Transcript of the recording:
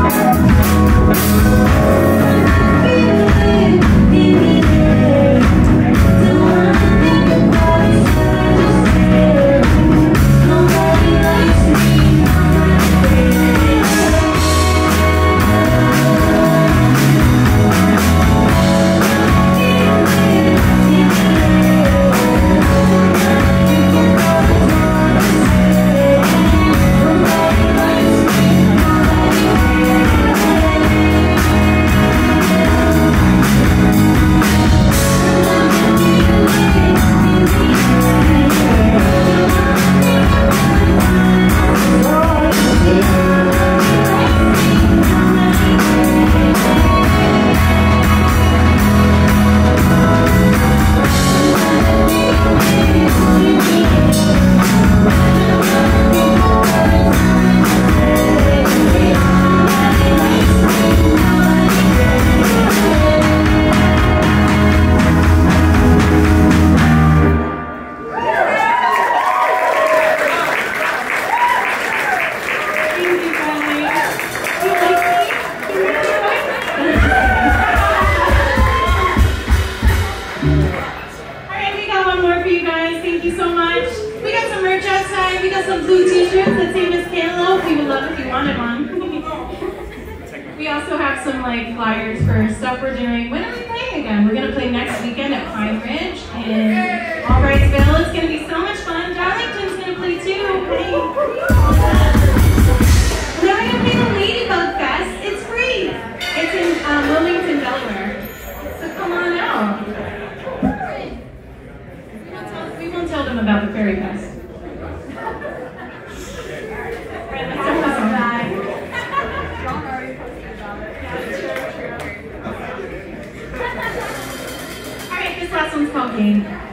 We also have some flyers for stuff we're doing. When are we playing again? We're going to play next weekend at Pine Ridge in Albrightsville. It's going to be so much fun. Darlington's going to play too. Hey. And then we're going to play the Ladybug Fest. It's free. It's in Wilmington, Delaware. So come on out. We won't tell them about the Fairy Fest. Alright, this last one's called Game.